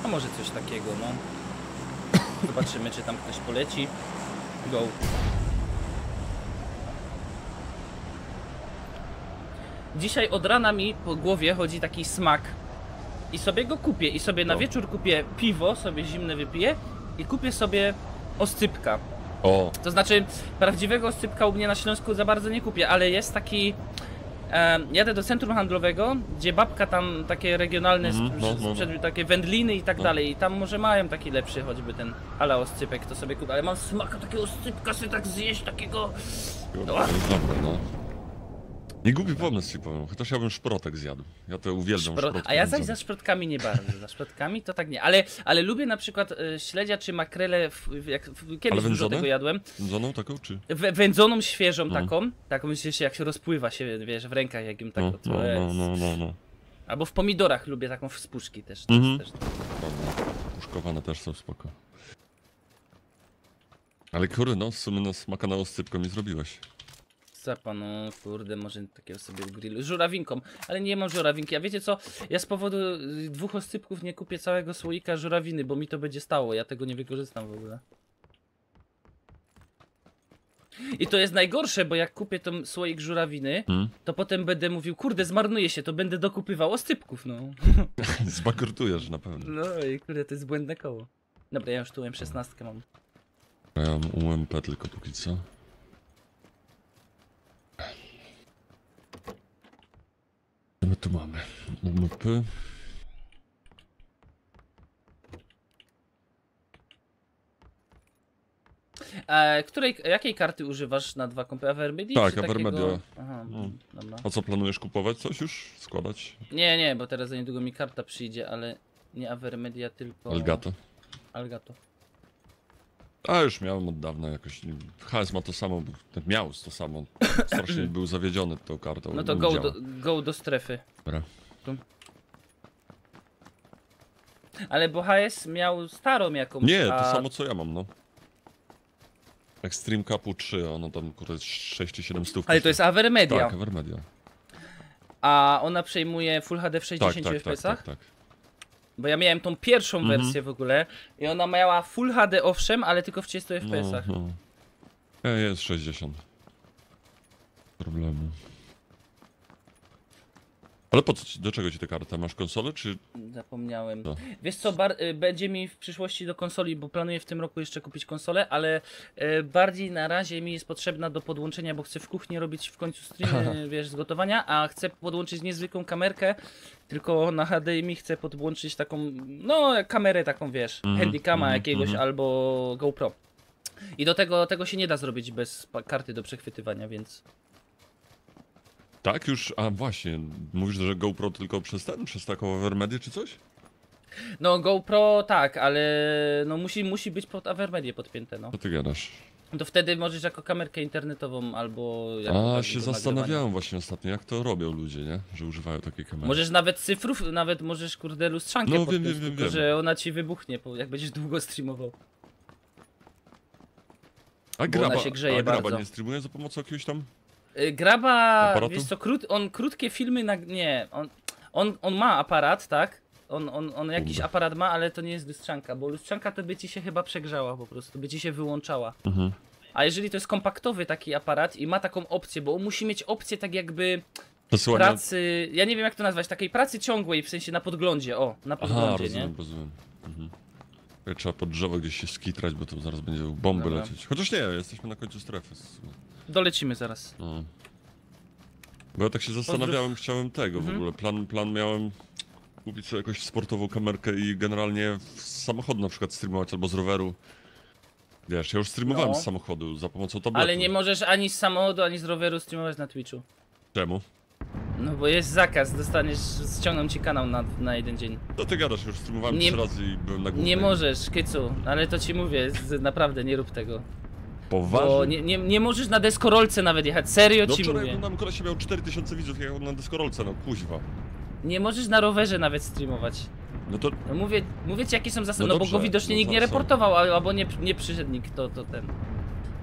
A może coś takiego, no. Zobaczymy, czy tam ktoś poleci. Go. Dzisiaj od rana mi po głowie chodzi taki smak. I sobie go kupię. I sobie na wieczór kupię piwo, sobie zimne wypiję. I kupię sobie oscypka. O. To znaczy, prawdziwego oscypka u mnie na Śląsku za bardzo nie kupię, ale jest taki... jadę do centrum handlowego, gdzie babka tam takie regionalne, takie wędliny i tak dalej. I tam może mają taki lepszy choćby ten ala oscypek, to sobie kupię. Ale mam smaka takiego oscypka, sobie tak zjeść takiego... Dobra, no. Nie głupi pomysł ci powiem, chociaż ja bym szprotek zjadł. Ja to uwielbiam szprotki. A ja zaś za szprotkami nie bardzo, za szprotkami to tak nie. Ale lubię na przykład śledzia czy makrele, kiedyś dużo tego jadłem. Wędzoną taką czy? Wędzoną, świeżą taką się jak się rozpływa się, wiesz, w rękach jak ją tak no. Albo w pomidorach lubię taką z puszki też. też. Puszkowane też są spoko. Ale kurde, no w sumie no, smaka na oscypkę mi zrobiłeś. Zapa, no kurde, może takiego sobie grillu. Żurawinką, ale nie mam żurawinki. A wiecie co? Ja z powodu 2 oscypków nie kupię całego słoika żurawiny, bo mi to będzie stało. Ja tego nie wykorzystam w ogóle. I to jest najgorsze, bo jak kupię ten słoik żurawiny, to potem będę mówił, kurde, zmarnuje się, to będę dokupywał oscypków, no. Zbankrutujesz na pewno. No i kurde, to jest błędne koło. Dobra, ja już tu M16 mam. Ja mam UMP tylko póki co. Co my tu mamy? UMP. Jakiej karty używasz na 2 kompy? Avermedia? Tak, Avermedia. Aha, dobra. A co, planujesz kupować coś już? Składać? Nie, bo teraz za niedługo mi karta przyjdzie, ale nie Avermedia, tylko... Elgato. Elgato. A już miałem od dawna jakoś. HS ma to samo, miał to samo. Strasznie był zawiedziony tą kartą. No to go do strefy. Dobra. Tu. Ale bo HS miał starą jakąś. Nie, to samo co ja mam, no. Extreme Cupu 3, ono tam kurde 6 czy 7 stów. Ale to jest Avermedia. Tak, Avermedia. A ona przejmuje Full HD w 60 FPS-ach? Tak. Bo ja miałem tą pierwszą wersję w ogóle i ona miała Full HD owszem, ale tylko w 30 FPS-ach. Jest 60. Problemu. Ale po co, do czego ci ta karta? Masz konsolę, czy... Zapomniałem. No. Wiesz co, będzie mi w przyszłości do konsoli, bo planuję w tym roku jeszcze kupić konsolę, ale bardziej na razie mi jest potrzebna do podłączenia, bo chcę w kuchni robić w końcu streamy, wiesz, z gotowania, a chcę podłączyć niezwykłą kamerkę, tylko na HDMI chcę podłączyć taką, no kamerę taką, wiesz, Handycama jakiegoś albo GoPro. I do tego się nie da zrobić bez karty do przechwytywania, więc... Tak już, a właśnie, mówisz, że GoPro tylko przez taką Avermedię czy coś? No GoPro tak, ale no musi być pod Avermedię podpięte, no. Co ty gadasz? To wtedy możesz jako kamerkę internetową albo... Jako się zastanawiałem właśnie ostatnio, jak to robią ludzie, nie? Że używają takiej kamery. Możesz nawet cyfrów, nawet możesz kurde lustrzankę podpiąć, wiem. tylko że ona ci wybuchnie, jak będziesz długo streamował. A ona się grzeje Graba bardzo. nie streamuje za pomocą jakiegoś tam... Graba, aparatu? wiesz co, on krótkie filmy, nie, on ma aparat, tak? On jakiś aparat ma, ale to nie jest lustrzanka, bo lustrzanka to by ci się chyba przegrzała po prostu, by ci się wyłączała. A jeżeli to jest kompaktowy taki aparat i ma taką opcję, bo on musi mieć opcję tak jakby pracy, ja nie wiem jak to nazwać, takiej pracy ciągłej, w sensie na podglądzie, na podglądzie, nie? Rozumiem. Trzeba pod drzewo gdzieś się skitrać, bo to zaraz będzie bomby lecieć. Chociaż nie, jesteśmy na końcu strefy. Dolecimy zaraz. No. Bo ja tak się zastanawiałem, chciałem tego w ogóle. Plan miałem kupić sobie jakąś sportową kamerkę i generalnie z samochodu na przykład streamować albo z roweru. Wiesz, ja już streamowałem z samochodu za pomocą tabletu. Ale nie możesz ani z samochodu, ani z roweru streamować na Twitchu. Czemu? No bo jest zakaz, ściągną ci kanał na 1 dzień. No ty gadasz, już streamowałem 3 razy i byłem na głównej. Nie możesz, Kycu, ale to ci mówię, naprawdę nie rób tego. Poważnie? Bo nie możesz na deskorolce nawet jechać, serio ci mówię. Wczoraj nam koleś miał 4000 widzów, jechał na deskorolce, no kuźwa. Nie możesz na rowerze nawet streamować. No to... No mówię ci jakie są zasady, No bo dobrze, go widocznie nikt nie reportował, albo nie przyszedł nikt, to ten.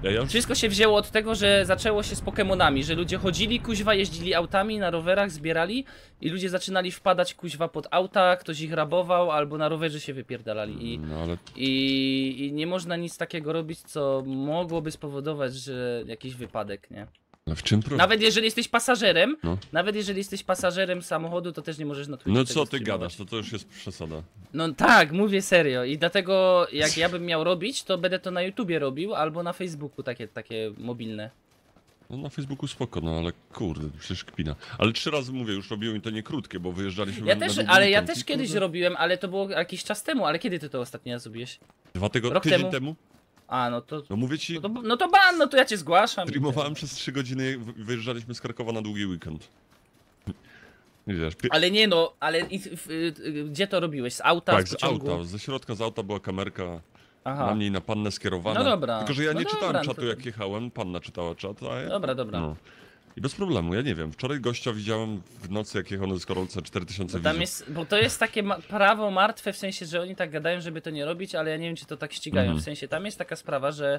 Wszystko się wzięło od tego, że zaczęło się z Pokemonami, że ludzie chodzili, kuźwa, jeździli autami na rowerach, zbierali i ludzie zaczynali wpadać, kuźwa, pod auta, ktoś ich rabował albo na rowerze się wypierdalali i nie można nic takiego robić, co mogłoby spowodować, że jakiś wypadek, nie? No w czym problem? Nawet jeżeli jesteś pasażerem samochodu, to też nie możesz na Twitchu No tego co ty streamować. gadasz, to już jest przesada. No tak, mówię serio i dlatego jak ja bym miał robić, to będę to na YouTubie robił albo na Facebooku takie mobilne. No na Facebooku spoko, no ale kurde, przecież kpina. Ale 3 razy mówię, już robiłem i to nie krótkie, bo wyjeżdżaliśmy Ja na też, długi ale ja weekend też i kiedyś kurde, robiłem, ale to było jakiś czas temu, ale kiedy ty to ostatnio raz zrobiłeś? 2 tygodnie, Rok tydzień temu? A, no to... No mówię ci, No to ban, no to ja cię zgłaszam. streamowałem przez 3 godziny, wyjeżdżaliśmy z Krakowa na długi weekend. Widzisz, Ale nie no, ale gdzie to robiłeś? Z auta, tak, z z pociągu? auta, ze środka z auta była kamerka. Aha. Na mnie i na pannę skierowana. No dobra. Tylko, że ja No nie dobra, czytałem no czatu to- jak jechałem, panna czytała czat, a ja... Dobra. No. I bez problemu, ja nie wiem. Wczoraj gościa widziałem w nocy, jak jechał na deskorolce 4000 Tam widzów. jest, bo to jest takie prawo martwe, w sensie, że oni tak gadają, żeby to nie robić, ale ja nie wiem, czy to tak ścigają. W sensie, tam jest taka sprawa, że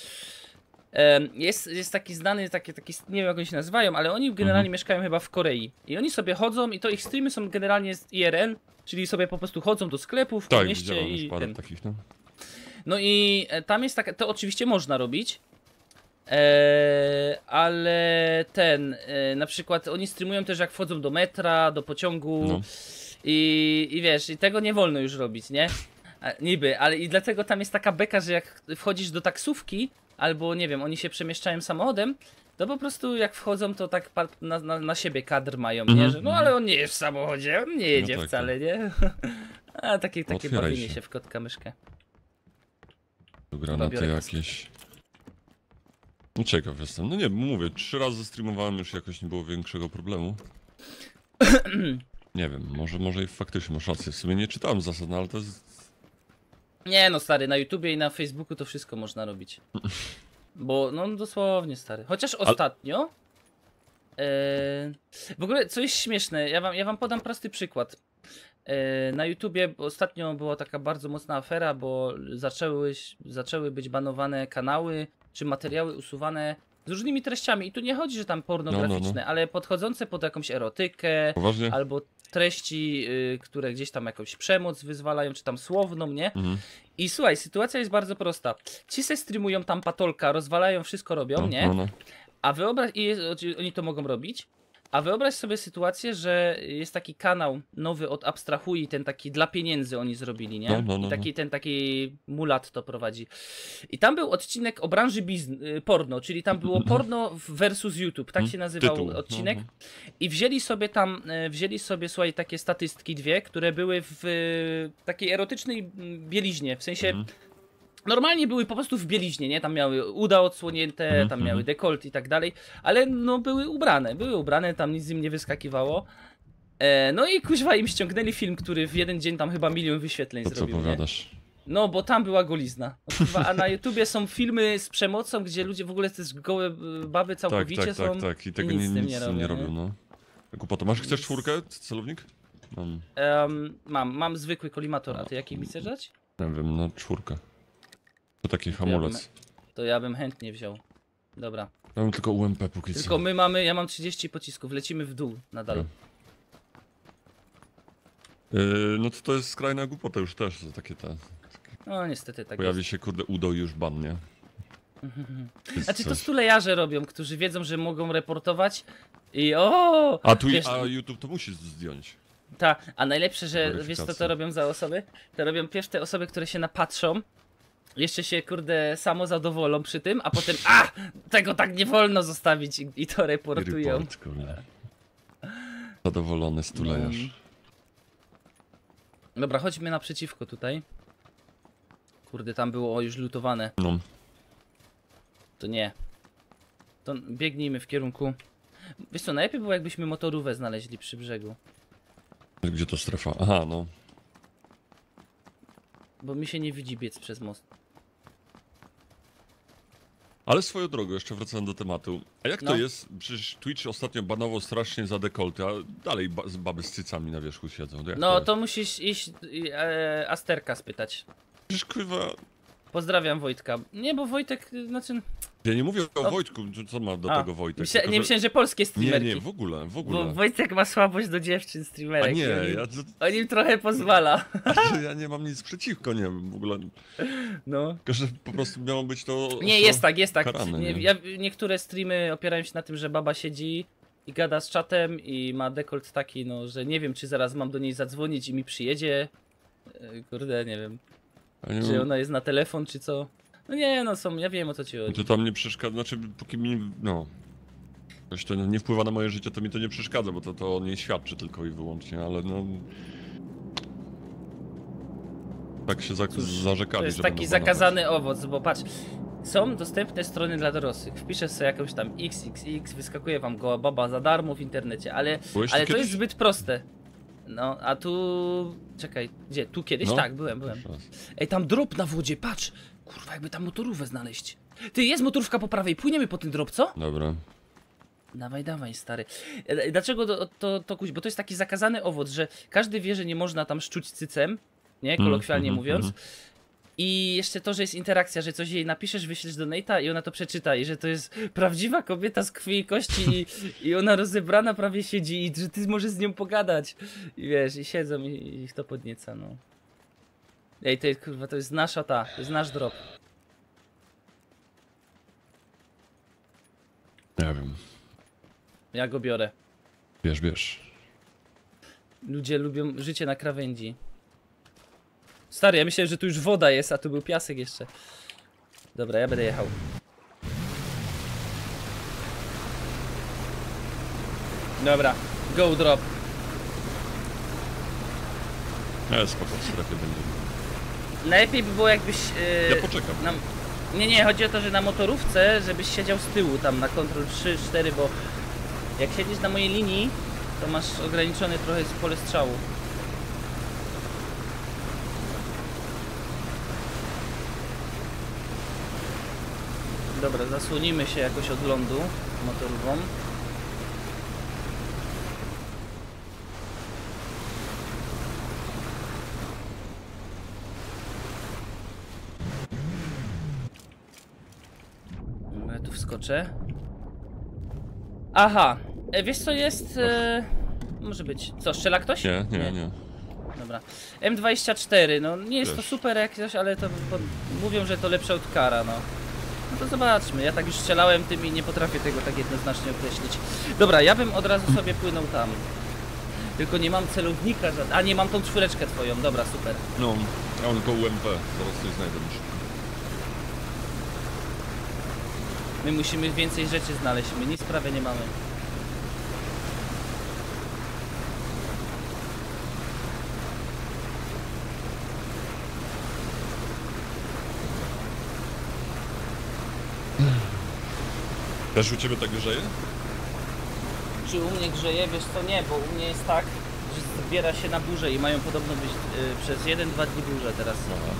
jest taki znany, taki, nie wiem jak oni się nazywają, ale oni generalnie mieszkają chyba w Korei. I oni sobie chodzą i to ich streamy są generalnie z IRL, czyli sobie po prostu chodzą do sklepów, po Tak, mieście widziałem już i parę ten. takich, no. No i tam jest taka, to oczywiście można robić, ale na przykład oni streamują też jak wchodzą do metra, do pociągu No. i wiesz, i tego nie wolno już robić, nie? Niby, ale i dlatego tam jest taka beka, że jak wchodzisz do taksówki, albo nie wiem, oni się przemieszczają samochodem, to po prostu jak wchodzą, to tak na siebie kadr mają, nie? Że no ale on nie jest w samochodzie, on nie jedzie tak, wcale, nie? A takie Otwieraj bawienie się. się w kotka myszkę. Granaty biorę jakieś. No ciekaw jestem. No nie, mówię, 3 razy streamowałem, już jakoś nie było większego problemu. Nie wiem, może i faktycznie masz rację. W sumie nie czytałem zasad, no ale to jest... Nie no stary, na YouTubie i na Facebooku to wszystko można robić. Bo no dosłownie stary. Chociaż ostatnio w ogóle co jest śmieszne, ja wam podam prosty przykład. Na YouTubie ostatnio była taka bardzo mocna afera, bo zaczęły być banowane kanały czy materiały usuwane z różnymi treściami. I tu nie chodzi, że tam pornograficzne, ale podchodzące pod jakąś erotykę, Poważnie? albo treści, które gdzieś tam jakąś przemoc wyzwalają, czy tam słowną, nie? I słuchaj, sytuacja jest bardzo prosta. Ci se streamują tam patolka, rozwalają, wszystko robią, nie? No. A wyobraź, oni to mogą robić, a wyobraź sobie sytuację, że jest taki kanał nowy od Abstrahui, ten taki dla pieniędzy oni zrobili, nie? I ten taki mulat to prowadzi. I tam był odcinek o branży porno, czyli tam było porno versus YouTube, tak się nazywał Tytuł. odcinek. I wzięli sobie, słuchaj, takie statystki dwie, które były w takiej erotycznej bieliźnie, w sensie... Normalnie były po prostu w bieliźnie, nie? Tam miały uda odsłonięte, tam miały dekolt i tak dalej, ale no były ubrane, tam nic im nie wyskakiwało. No i kuźwa im ściągnęli film, który w jeden dzień tam chyba 1 000 000 wyświetleń To co zrobił, nie? powiadasz? No, bo tam była golizna. No, kuźwa, a na YouTubie są filmy z przemocą, gdzie ludzie w ogóle te gołe baby całkowicie są Tak. I tego nic z tym nic z tym nie robią, no. Głupota. Masz, chcesz 4? Celownik? Mam zwykły kolimator, a ty jaki mi chcesz dać? Nie wiem, no 4. To taki hamulec. To ja bym chętnie wziął. Dobra. Ja mam tylko UMP póki co. Tylko ja mam 30 pocisków, lecimy w dół nadal. No to jest skrajna głupota już też, że takie te... No niestety tak Pojawi jest. się kurde udo i już ban, nie? Znaczy to stulejarze robią, którzy wiedzą, że mogą reportować i o. A YouTube to musi zdjąć. A najlepsze, że wiesz co Weryfikacja. to robią za osoby? To robią pierwsze te osoby, które się napatrzą, jeszcze się kurde samo zadowolą przy tym, a potem tego tak nie wolno zostawić i to reportują. Report, kurde. Zadowolony stulejarz. Dobra, chodźmy naprzeciwko tutaj. Kurde, tam było już lutowane. No. To nie. To biegnijmy w kierunku. Wiesz co, najlepiej było jakbyśmy motorówę znaleźli przy brzegu. Gdzie to strefa? Aha, no. Bo mi się nie widzi biec przez most. Ale swoją drogą, jeszcze wracając do tematu. A jak to No. jest? Przecież Twitch ostatnio banował strasznie za dekolty, a dalej baby z cycami na wierzchu siedzą. Jak No jest? to musisz iść Asterka spytać. Przecież kurwa... Pozdrawiam Wojtka. Nie, bo Wojtek, znaczy... Ja nie mówię o Wojtku, co ma do tego Wojtek. Tylko, nie myślałem, że polskie streamerki. Nie, w ogóle. Bo Wojtek ma słabość do dziewczyn streamerek. A nie, on im trochę pozwala. Ja nie mam nic przeciwko, nie wiem, w ogóle. No. Tylko, że po prostu miało być to... Nie, jest tak. Karane, nie? Niektóre streamy opierają się na tym, że baba siedzi i gada z czatem i ma dekolt taki, no, że nie wiem, czy zaraz mam do niej zadzwonić i mi przyjedzie. Kurde, nie wiem. Czy ona jest na telefon, czy co? No nie, no ja wiem, o co ci chodzi. To tam nie przeszkadza, znaczy póki mi, no... Coś to nie wpływa na moje życie, to mi to nie przeszkadza, bo to nie świadczy tylko i wyłącznie, ale no... Tak się zarzekali, To jest że taki zakazany owoc, bo patrz, są dostępne strony dla dorosłych. Wpiszesz sobie jakąś tam XXX, wyskakuje wam goła baba za darmo w internecie, ale to jest zbyt proste. No, a tu... Czekaj, gdzie? Tu kiedyś? No. Tak, byłem. Ej, tam drop na wodzie, patrz! Kurwa, jakby tam motorówkę znaleźć. Ty, jest motorówka po prawej, płyniemy po ten drop, co? Dobra. Dawaj, stary. Dlaczego to kuś? Bo to jest taki zakazany owoc, że każdy wie, że nie można tam szczuć cycem, nie? Kolokwialnie mówiąc. I jeszcze to, że jest interakcja, że coś jej napiszesz, wyślesz do Nate'a i ona to przeczyta i że to jest prawdziwa kobieta z krwi i kości i ona rozebrana prawie siedzi i że ty możesz z nią pogadać. I wiesz, i siedzą i ich to podnieca, no. Ej, kurwa, to jest nasza to jest nasz drop. Nie wiem. Ja go biorę. Bierz. Ludzie lubią życie na krawędzi. Stary, ja myślałem, że tu już woda jest, a tu był piasek jeszcze. Dobra, ja będę jechał. Dobra, go drop. Spoko, w strefie będzie. Najlepiej by było jakbyś... Ja poczekam. Nie, chodzi o to, że na motorówce, żebyś siedział z tyłu tam na Ctrl 3, 4, bo jak siedzisz na mojej linii, to masz ograniczone trochę pole strzału. Dobra, zasłonimy się jakoś od lądu motorową. Ja tu wskoczę. Aha, wiesz co jest? Może być. Co, strzela ktoś? Nie. Dobra. M24, no nie jest to Wiesz. super jak coś, ale to mówią, że to lepsze od kara, no. No to zobaczmy, ja tak już strzelałem tym i nie potrafię tego tak jednoznacznie określić. Dobra, ja bym od razu sobie płynął tam. Tylko nie mam celownika, a nie, mam tą czwóreczkę twoją, dobra, super. No, ja mam tylko UMP, zaraz coś znajdę już. My musimy więcej rzeczy znaleźć, my nic prawie nie mamy. Też u ciebie tak grzeje? Czy u mnie grzeje? Wiesz co, nie, bo u mnie jest tak, że zbiera się na burzę i mają podobno być przez 1-2 dni burze teraz. Aha.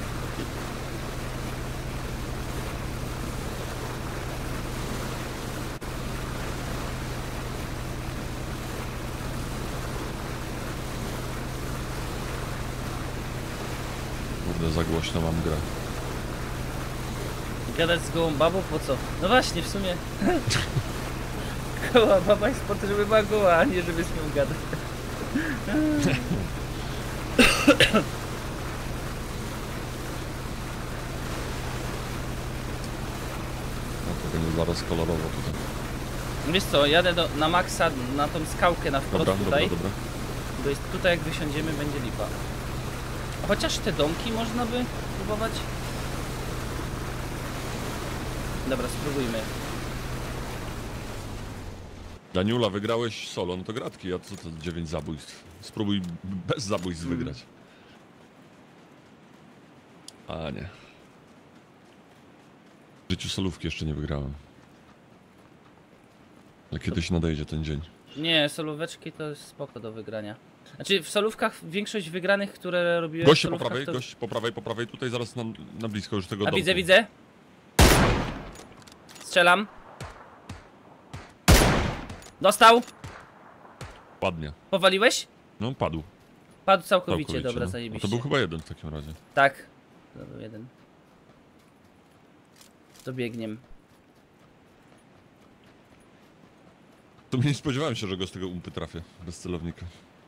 Kurde, za głośno mam grę. Gadać z gołą babą po co? No właśnie, w sumie. Goła baba jest po to, żeby była goła, a nie żeby z nią gadać. No to będzie zaraz kolorowo tutaj. Wiesz co, jadę na maksa, na tą skałkę na wprost tutaj. Dobra. Bo jest tutaj, jak wysiądziemy, będzie lipa. A chociaż te domki można by próbować. Dobra, spróbujmy. Daniula, wygrałeś solo, no to gratki, a co to 9 zabójstw? Spróbuj bez zabójstw wygrać. A nie. W życiu solówki jeszcze nie wygrałem. Ale kiedyś nadejdzie ten dzień. Nie, solóweczki to jest spoko do wygrania. Znaczy w solówkach większość wygranych, które robiłem Goście w po solówkach, prawej, to... gość po prawej, tutaj zaraz na blisko już tego A domku. widzę. Strzelam. Dostał. Ładnie. Powaliłeś? No, padł. Padł całkowicie, dobra, no. zajebiście. A to był chyba jeden w takim razie. Tak, to był jeden. To biegiem. To nie spodziewałem się, że go z tego umpy trafię. Bez celownika.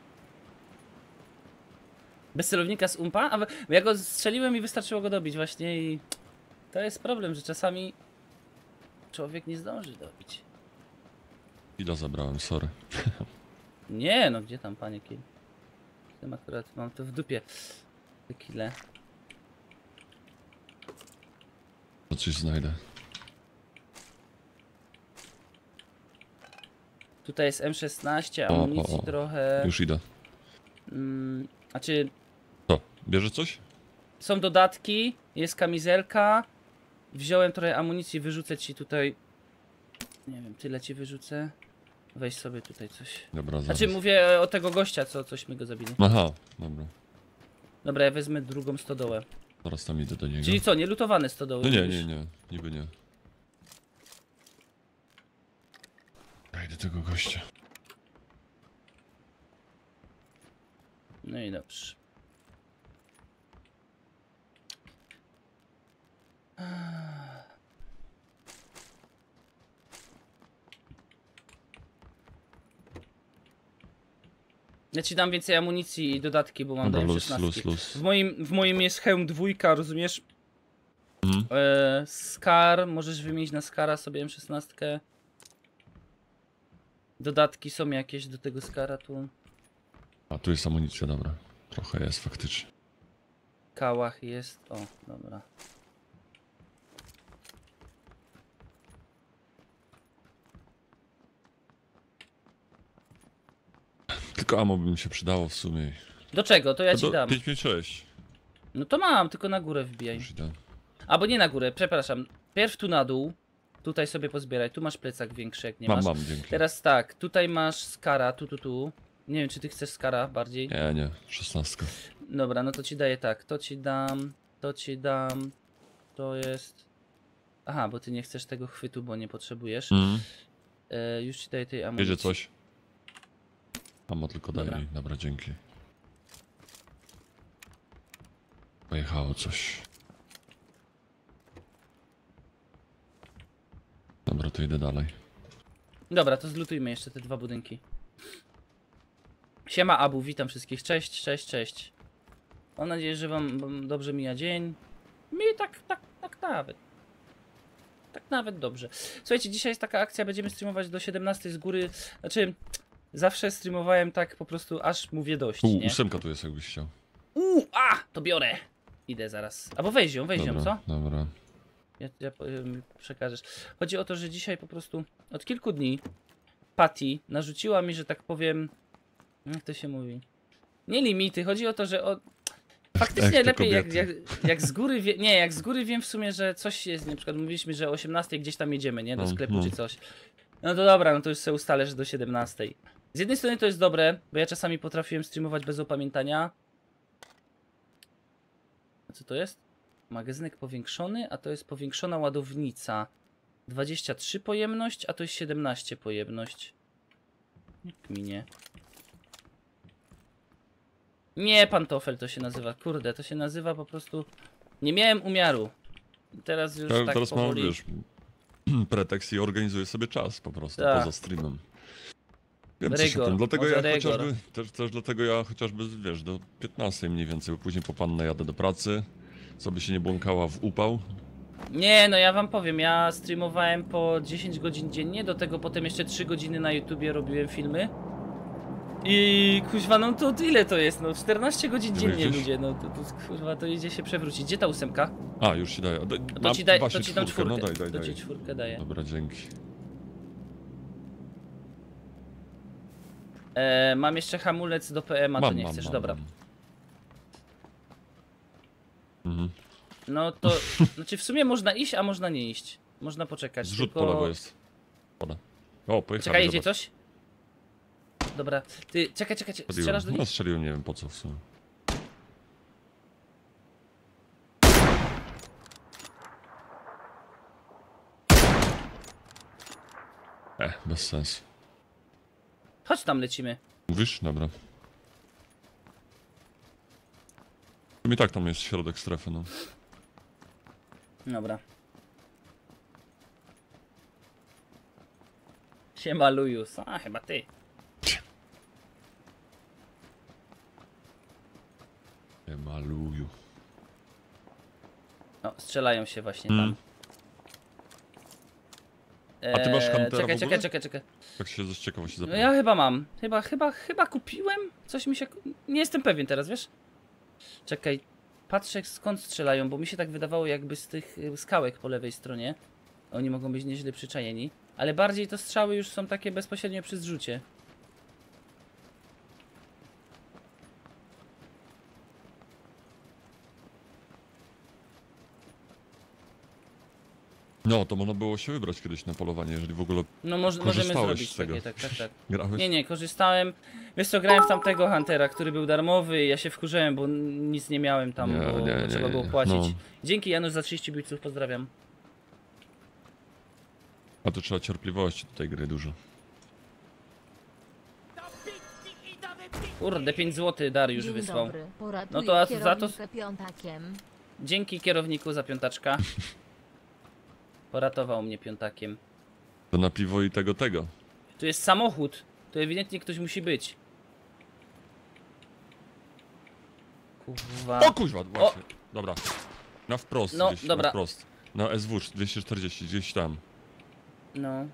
Bez celownika z umpa? A ja go strzeliłem i wystarczyło go dobić właśnie i... To jest problem, że czasami... Człowiek nie zdąży dobić. Ile zabrałem, sorry. Nie, no gdzie tam, panie kill? Tym akurat mam to w dupie. Te kille. To coś znajdę. Tutaj jest M16, amunicji trochę. Już idę. A czy Co? Bierze coś? są dodatki, jest kamizelka. Wziąłem trochę amunicji, wyrzucę ci tutaj. Nie wiem, tyle ci wyrzucę. Weź sobie tutaj coś. Dobra, zaraz. Znaczy mówię o tego gościa, cośmy go zabili. Aha, dobra. Dobra, ja wezmę drugą stodołę. Zaraz tam idę do niego. Czyli co, nie lutowane stodoły? No nie, mówisz? nie, nie. Niby nie. Ja idę tego gościa. No i dobrze. Ja ci dam więcej amunicji i dodatki, bo mam Dobra, do luz, M16. luz, luz. W moim jest hełm 2, rozumiesz? Mhm. Scar, możesz wymienić na Skara sobie M16. Dodatki są jakieś do tego Skara tu. A tu jest amunicja, dobra. Trochę jest faktycznie. Kałach jest. O, dobra. Tylko ammo by mi się przydało w sumie. Do czego? To ja No ci dam. 556. No to mam, tylko na górę wbijaj. Już idę. Albo nie na górę, przepraszam. Pierw tu na dół. Tutaj sobie pozbieraj. Tu masz plecak większy, jak nie Mam, masz. mam, dzięki. Teraz tak, tutaj masz Skara, tu. Nie wiem, czy ty chcesz Skara bardziej. Nie, nie, 16. Dobra, no to ci daję tak. To ci dam, to ci dam. To jest... Aha, bo ty nie chcesz tego chwytu, bo nie potrzebujesz. Już ci daję tej amunicji. Jedzie coś. Ammo tylko daje Dobra. mi. Dobra, dzięki. Pojechało coś. Dobra, to idę dalej. Dobra, to zlutujmy jeszcze te dwa budynki. Siema Abu, witam wszystkich. Cześć, cześć, cześć. Mam nadzieję, że wam dobrze mija dzień. Mi tak nawet. Tak nawet dobrze. Słuchajcie, dzisiaj jest taka akcja, będziemy streamować do 17 z góry. Znaczy, zawsze streamowałem tak po prostu, aż mówię dość, nie? 8 tu jest, jakbyś chciał. To biorę. Idę zaraz. Albo weź ją, Dobra, co? dobra. Ja mi przekażesz. Chodzi o to, że dzisiaj po prostu od kilku dni Patty narzuciła mi, że tak powiem, jak to się mówi, nie limity, chodzi o to, że faktycznie Jak te lepiej kobiety. jak z góry jak z góry wiem w sumie, że coś jest, na przykład mówiliśmy, że o 18 gdzieś tam jedziemy, nie, do No, sklepu no. czy coś. No to dobra, no to już sobie ustalę, że do 17. Z jednej strony to jest dobre, bo ja czasami potrafiłem streamować bez opamiętania. A co to jest? Magazynek powiększony, a to jest powiększona ładownica. 23 pojemność, a to jest 17 pojemność. Jak minie. Nie, pantofel to się nazywa. Kurde, to się nazywa po prostu... Nie miałem umiaru. Teraz już tak Teraz mam, powoli... wiesz, pretekst i organizuję sobie czas po prostu, Tak. poza streamem. Wiem coś o Rygor, tym, dlatego może ja rygor. chociażby, też dlatego ja chociażby, wiesz, do 15 mniej więcej, bo później po pannę jadę do pracy, co by się nie błąkała w upał. Nie, no ja wam powiem, ja streamowałem po 10 godzin dziennie, do tego potem jeszcze 3 godziny na YouTubie robiłem filmy. I kuźwa, no to ile to jest? No 14 godzin dziennie, Widzisz? ludzie, no to kuźwa, to idzie się przewrócić. Gdzie ta 8? A, już ci daję. No to ci dam właśnie czwórkę, no daj, to daj. ci czwórkę daję. Dobra, dzięki. Mam jeszcze hamulec do PM-a, to nie chcesz, dobra. mam. Mhm. No to, znaczy w sumie można iść, a można nie iść. Można poczekać, Zrzut tylko... po lewo jest. Pada. O, pojechali, Czekaj, idzie zobacz. coś? Dobra, ty, czekaj, strzelasz do No nich? strzeliłem, nie wiem po co w sumie. Bez sensu. Chodź tam, lecimy. Mówisz? Dobra. I tak tam jest środek strefy, no. Dobra. Siema Lujus. A, chyba ty. Maluju. No, strzelają się właśnie Mm. tam. A ty masz Huntera w ogóle? Czekaj. Tak się z ciekawości No zapytam. ja chyba mam. Chyba kupiłem? Coś mi się... Nie jestem pewien teraz, wiesz? Czekaj. Patrzę skąd strzelają, bo mi się tak wydawało jakby z tych skałek po lewej stronie. Oni mogą być nieźle przyczajeni. Ale bardziej to strzały już są takie bezpośrednio przy zrzucie. No, to można było się wybrać kiedyś na polowanie, jeżeli w ogóle No możemy korzystałeś zrobić z tego. takie, tak. grałeś. Nie, korzystałem. Wiesz co, grałem w tamtego Huntera, który był darmowy i ja się wkurzałem, bo nic nie miałem tam, bo trzeba było płacić. No. Dzięki Janusz za 30 biców, pozdrawiam. A to trzeba cierpliwości do tej gry dużo. Kurde, 5 zł Dariusz Dzień wysłał. dobry. Poratuję No to a za to... kierownicę piątakiem. Dzięki kierowniku za piątaczka. Poratował mnie piątakiem. To na piwo i tego. Tu jest samochód. To ewidentnie ktoś musi być. Kurwa. O kuźwa, właśnie. Dobra. Na wprost No, gdzieś, dobra. na wprost. Na SW 240, gdzieś tam. No.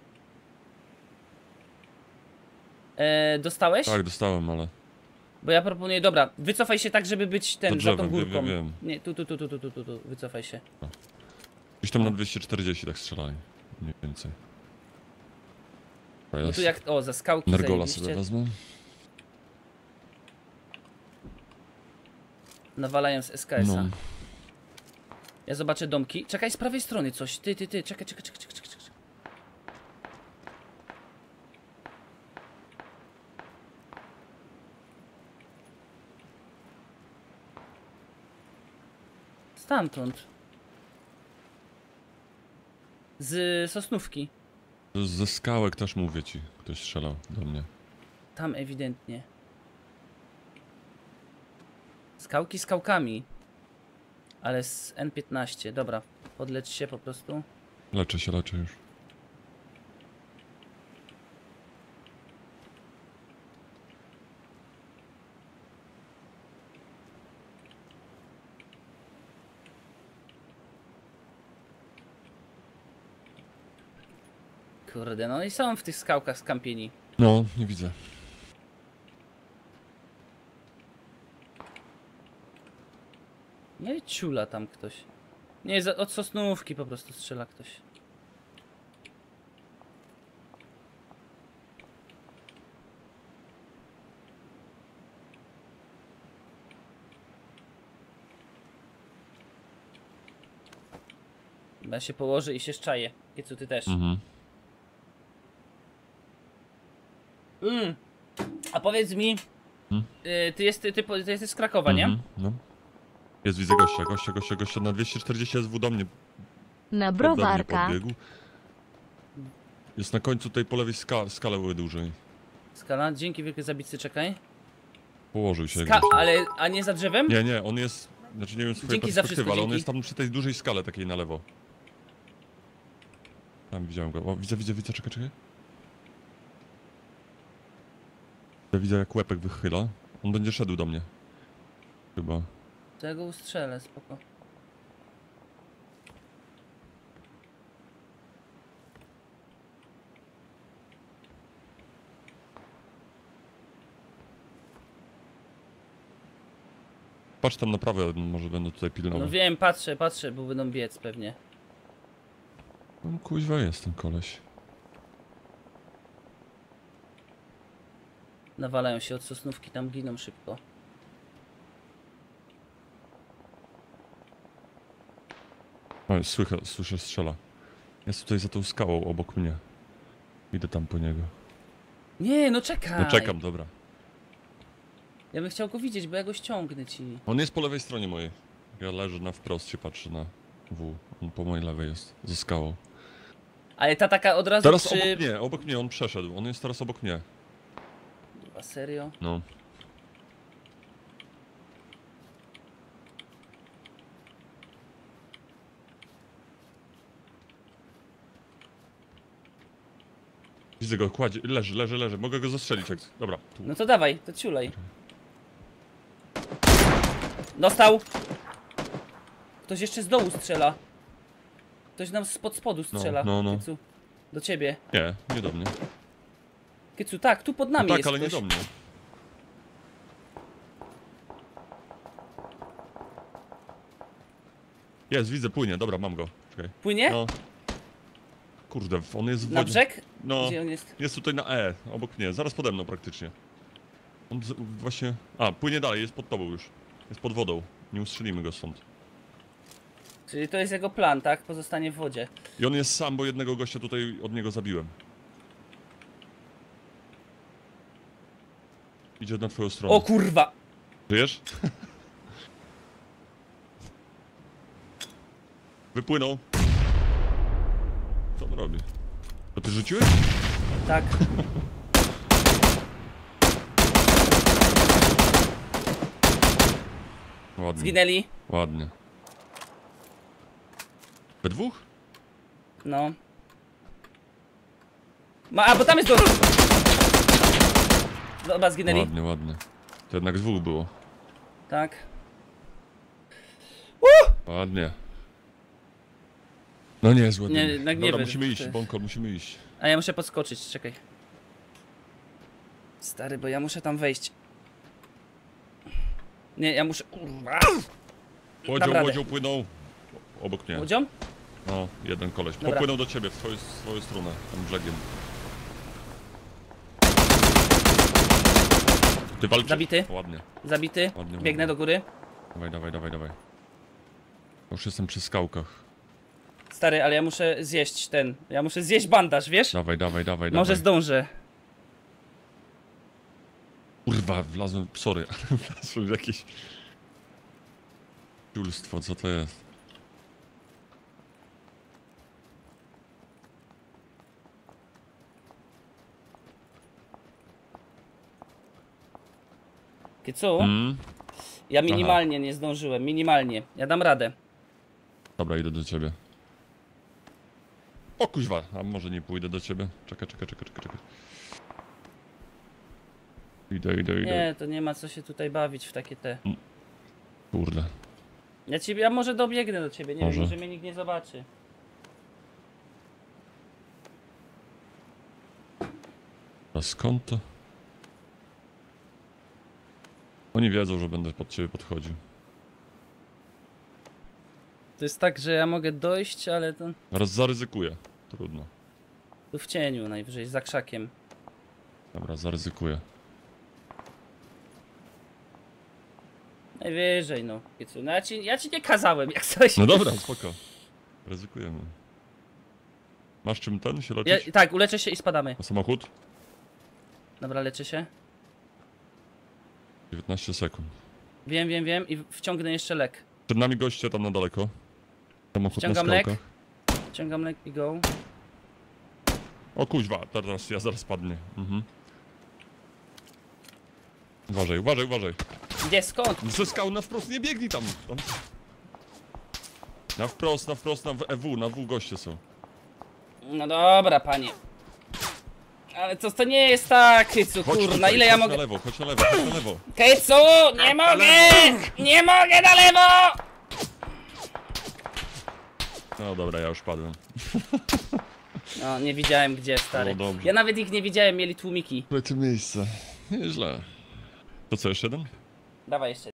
Dostałeś? Tak, dostałem, ale... Bo ja proponuję, dobra, wycofaj się tak, żeby być Za ten, za drzewem, tą górką. wiem. Nie, tu, wycofaj się. Gdzieś tam na 240 tak strzelali. Mniej więcej. To No jest. tu jak, o, za skałki Nergola zajebiście. sobie wezmę. Nawalają z SKS-a. No. Ja zobaczę domki. Czekaj, z prawej strony coś. Ty, czekaj. Stamtąd. Z Sosnówki. Ze skałek też mówię ci, ktoś strzelał do mnie. Tam ewidentnie. Skałki skałkami. Ale z N15. Dobra, podlecz się po prostu. Leczę się już. Kurde, no i są w tych skałkach skampieni. No, nie widzę. Nie ciula tam ktoś. Nie, od Sosnówki po prostu strzela ktoś. Ja się położę i się szczaję. Kiecu, ty też. Mhm. A powiedz mi, ty jesteś z Krakowa, nie? No. Jest, widzę gościa na 240 SW do mnie. Na Do mnie browarka. podbiegł. Jest na końcu tej po lewej skale były dłużej. Skala, dzięki wielkie za bicy, czekaj. Położył się Ale, a nie za drzewem? Nie, on jest... Znaczy nie wiem z twojej Dzięki za perspektywy, wszystko, ale on dzięki. jest tam przy tej dużej skale takiej na lewo. Tam widziałem go. O, widzę, czekaj. Widzę jak łepek wychyla. On będzie szedł do mnie. Chyba. To ja go ustrzelę, spoko. Patrz tam na prawo, może będę tutaj pilnował. No wiem, patrzę, bo będą biec pewnie. No kuźwa jest ten koleś. Nawalają się od Sosnówki, tam giną szybko. O, słyszę strzela. Jest tutaj za tą skałą obok mnie. Idę tam po niego. Nie, no czekaj. No czekam, dobra. Ja bym chciał go widzieć, bo ja go ściągnę ci. On jest po lewej stronie mojej. Ja leżę na wprost, się patrzę na W. On po mojej lewej jest, ze skałą. Ale ta taka od razu Teraz przy... obok mnie on przeszedł. On jest teraz obok mnie. A serio? No. Widzę go, kładzie, leży. Mogę go zastrzelić jak... Dobra, tu. No to dawaj, to ciulej. Dostał! Ktoś jeszcze z dołu strzela. Ktoś nam spod spodu strzela. No. Kycu. Do ciebie. Nie do mnie. Kycu, tak, tu pod nami Tak, jest ale ktoś. nie do mnie. Jest, widzę, płynie, dobra, mam go. Czekaj. Płynie? No. Kurde, on jest w wodzie. Na brzeg? No, Gdzie on jest? jest tutaj na E, obok mnie, zaraz pode mną praktycznie. On właśnie... A, płynie dalej, jest pod tobą już. Jest pod wodą, nie ustrzelimy go stąd. Czyli to jest jego plan, tak? Pozostanie w wodzie. I on jest sam, bo jednego gościa tutaj od niego zabiłem. Idzie na twoją stronę. O kurwa! Żyjesz? Wypłynął. Co on robi? To ty rzuciłeś? Tak. Ładnie. Zginęli. Ładnie. We dwóch? No. A, bo tam jest do... Dobra, zginęli. Ładnie. To jednak dwóch było. Tak. Ładnie. No nie, złe. Nie, jednak nie Dobra, wiem, musimy czy- iść, Bonkor, musimy iść. A ja muszę podskoczyć, czekaj. Stary, bo ja muszę tam wejść. Nie, ja muszę... Kurwa. Dam radę. Łodzią płynął. Obok mnie. Łodzią? No, jeden koleś. Dobra. Popłynął do ciebie, w swoją stronę, tam brzegiem. Ty walczysz? Zabity. Ładnie. Zabity. Ładnie, Biegnę ładnie. do góry. Dawaj. Już jestem przy skałkach. Stary, ale ja muszę zjeść ten... Ja muszę zjeść bandaż, wiesz? Dawaj. Może zdążę. Kurwa, wlazłem, sorry, ale wlazłem w jakieś... Ciulstwo, co to jest? Kicu, Mm? ja minimalnie nie zdążyłem. Minimalnie. Ja dam radę. Dobra, idę do ciebie. O kuźwa, a może nie pójdę do ciebie? Czekaj. Idę. Nie, to nie ma co się tutaj bawić w takie te... Kurde. Ja może dobiegnę do ciebie, nie Może. wiem, może mnie nikt nie zobaczy. A skąd to? Oni wiedzą, że będę pod ciebie podchodził. To jest tak, że ja mogę dojść, ale to Zaraz zaryzykuję. Trudno. tu w cieniu najwyżej, za krzakiem. Dobra, zaryzykuję. Najwyżej, no. Kicu, no ja ci nie kazałem, jak coś. No dobra, spoko. Ryzykujemy. Masz czym ten się leczyć? Tak, uleczę się i spadamy. A samochód? Dobra, leczę się. 19 sekund. Wiem i wciągnę jeszcze lek. Przed nami goście tam na daleko. Samochód Wciągam na lek. skałkach. Wciągam lek i go. O kuźwa, teraz ja zaraz padnę. Uważaj. Gdzie, skąd? Ze skał na wprost, nie biegnij tam. Na wprost, na EW, na W goście są. No dobra, panie. Ale to nie jest tak, Kicu, Chodź kurna, tutaj, ile ja chodź mogę... na lewo. Kicu, nie mogę! Nie mogę na lewo! No dobra, ja już padłem. No, nie widziałem gdzie, stary. No dobrze. Ja nawet ich nie widziałem, mieli tłumiki. Lecie miejsce. Nieźle. To co, jeszcze jeden? Dawaj jeszcze.